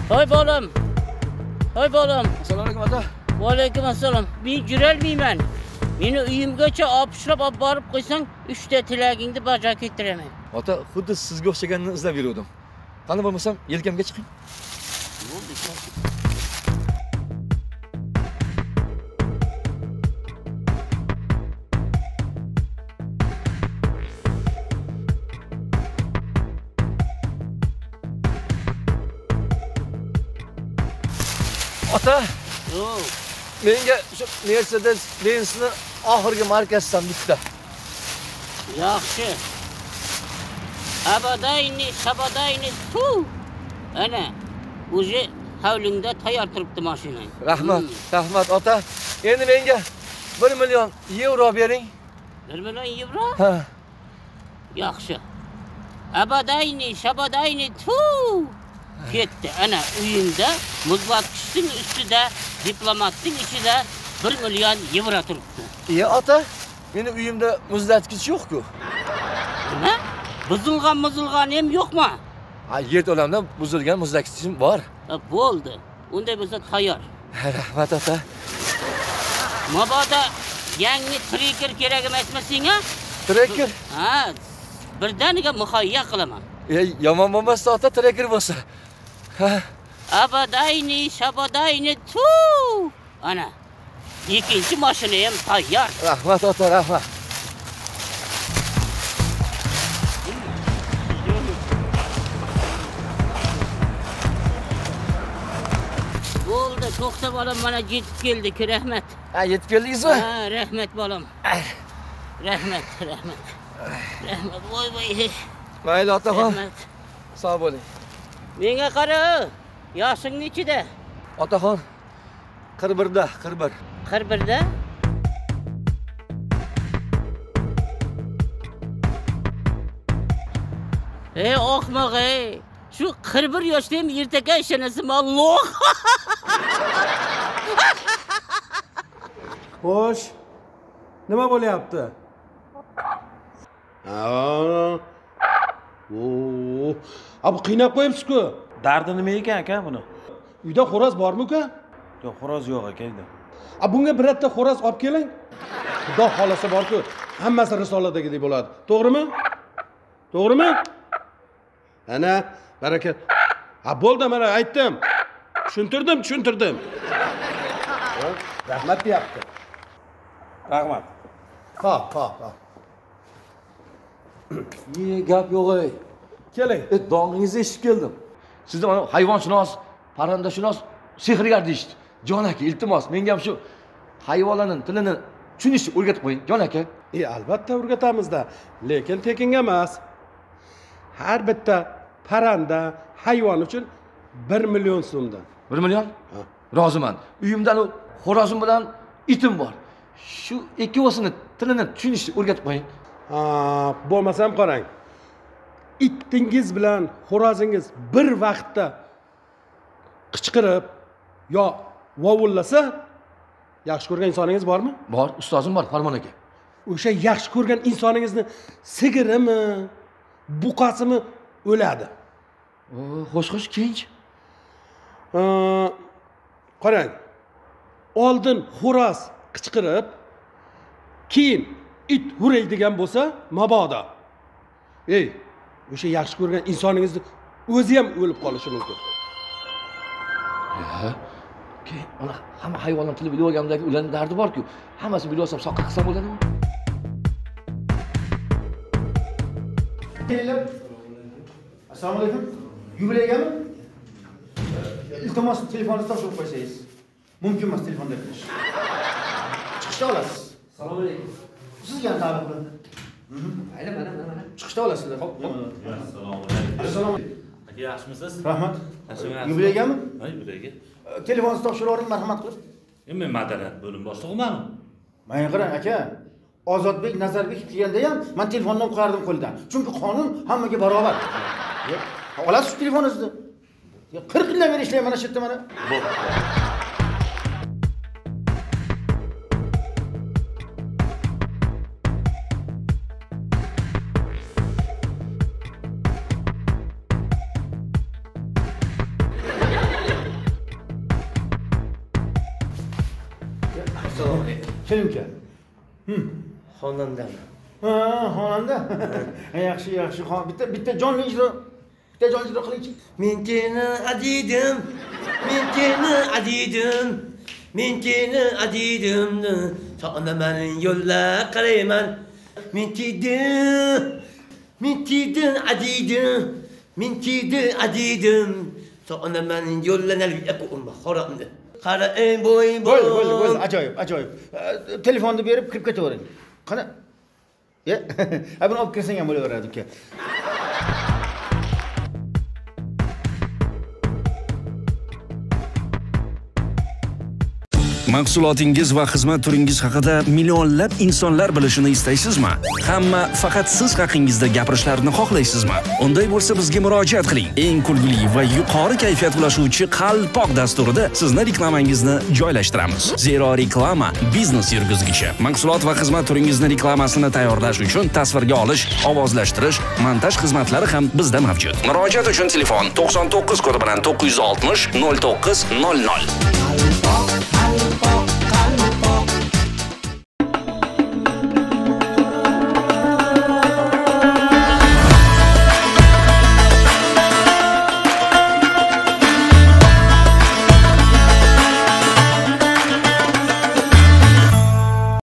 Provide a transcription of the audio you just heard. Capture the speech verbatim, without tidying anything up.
Hoy bolam. Hoy bolam. Assalomu alaykum ota. Va alaykum assalom. Men jurolmayman. Meni uyimgacha opshlab olib borib qo'ysang, uchta tilagingni bajarib ketiraman. Ota, xuddi sizga o'xshaganini izlab yurdim. Qani bo'lmasam, yelkamga chiqing. Ota, menga shu Mercedes Benz'ni oxirgi markasidan bitta. Yaxshi. Abadayni, sabadayni tu. Ana, o'zi havlingda tayyor turibdi mashinang. Rahmat, rahmat ota. Endi menga bir million yevro bering. bir million yevro? Ha. Yaxshi. Abadayni, sabadayni tu. Ketdi. Ana uyingda muzlatgichning ustida, diplomatning ichida bir million yevro turibdi. Iye ota, meni uyimda muzlatgich yo'q-ku. Nima? Buzilgan muzilgan ham yo'qmi? Ha, yerto'lamda buzilgan muzlatgichim bor. Bo'ldi. Unday bo'lsa tayyor. Rahmat ota. Mabodo yangi trekker kerak emasmi senga? Trekker? Ha, birdaniga muhayyo qilaman. Ey, yomon bo'lmasa ota, trekker bo'lsa. Ha. Abadayni, shabadayni tu. Ana. Ikkinchi mashina ham tayyor. Rahmat ota, rahmat. Bo'ldi, to'xta bolam, mana yetib keldik, rahmat. Ha, yetib keldingizmi? Ha, rahmat bolam. Rahmat, rahmat. Rahmat, voy voy. Mayli otaxon. Rahmat. Sog' bo'ling. Menga qara, yoshing nechida? Otaxon, qirq birda, qirq bir. qirq birda? Ey oqmoq ey. Shu qirq bir yoshda ham ertaga ishonasizmi? Alloh. Xo'sh. Nima bo'lyapti? Ha. Oo. Abi qiynab qo'yibsiz-ku. Dardi nima ekan aka buni? Uyda xo'roz bormi uka? Yo'q, xo'roz yo'q aka uyda. A bunga birorta xo'roz olib keling. Xudo xolasa bor-ku, hammasi risoladagidek bo'ladi. To'g'rimi? To'g'rimi? Ana, baraka. Ha, bo'ldi, mana aytdim. Tushuntirdim, tushuntirdim. Rahmat deyapti. Rahmat. Ha, ha, ha. Ye, gap yo'q ey. Keling. E, dong'ingizni eshitib keldim. Sizni mana hayvonshunos, parrandashunos, sehrgar deyishdi. Jon aka, iltimos, menga ham shu hayvonlarning tilini tushunishni o'rgatib qo'ying, Jon aka. E, albatta o'rgatamizda, lekin tekinga emas. Har bitta parranda, hayvon uchun bir million so'mdan. bir million? Ha. Roziman. Uyimdan xo'rozim bilan itim bor. Shu ikkovsini tilini tushunishni o'rgatib qo'ying. Ha, bo'lmasam qarang. Itingiz bilan xo'rozingiz bir vaqtda qichqirib yo vovullasa, yaxshi ko'rgan insoningiz bormi? Bor, ustozim bor, Farmon aka. O'sha yaxshi ko'rgan insoningizni sigirimi, buqasimi o'ladi. O, xo'sh, xo'sh, keyinchi. Qarang. Oldin xo'roz qichqirib, keyin it huraydigan bo'lsa, mabodo. Ey, o'sha yaxshi ko'rgan insoningizni o'zi ham o'lib qolishi mumkin. Ha. Keyin mana hamma hayvonlar tilini bilib olganimdagi ularning dardi bor-ku, hammasini bilib olsam, soqqa qilsam bo'ladimi? Assalomu alaykum. Yubileyga mi? İltimos telefoningizni topshirib qo'ysangiz. Mumkin emas telefonda kirish. Chiqishda olasiz. Assalomu alaykum. Sizga ham ta'rif qiladi. Ayla mana mana mana. Chiqishda olasizlar. Hop. Assalomu alaykum. Assalomu alaykum. Aka yaxshimisiz? Rahmat. Yaxshimi? Yubileygami? Ha, yubileyga. Telefoningizni topshirib yuboring, marhamat qilib. Men madaniyat bo'lim boshlig'iman. Menga qarang aka. Ozodbek Nazarbekov kelganda ham men telefondan qo'yardim qo'ldan. Chunki qonun hammaga barobar. Olasiz telefoningizni. qirq yildan beri ishlayman mana shu yerda mana. Bo'pti. xonandami? Ha, xonanda. Yaxshi, yaxshi. Bitta bitta jonli ijro. Bitta jonli ijro qilingchi. Men seni azidim, men seni azidim, men seni azidim. So'naman yo'lga qarayman. Men sidim, men sidim azidim, men sidim azidim. So'naman yo'llanal yakum xoramdi. Qara eng bo'y bo'y. Bo'ldi, bo'ldi, bo'ldi. Ajoyib, ajoyib. Telefonni berib kirib ketavering. Qani? Ya, ha buni olib kirsang ham bo'laveradi uka. Mahsulotingiz va xizmat turingiz haqida millionlab insonlar bilishini istaysizmi? Hamma faqat siz haqingizda gapirishlarini xohlaysizmi? Unday bo'lsa bizga murojaat qiling. Eng kulgili va yuqori kayfiyat ulashuvchi Qalpoq dasturida sizni reklamangizni joylashtiramiz. Zero reklama biznes yurgizgichi. Mahsulot va xizmat turingizni reklamasini tayyorlash uchun tasvirga olish, ovozlashtirish, montaj xizmatlari ham bizda mavjud. Murojaat uchun telefon to'qson to'qqiz kodi bilan to'qqiz yuz oltmish nol to'qqiz nol nol.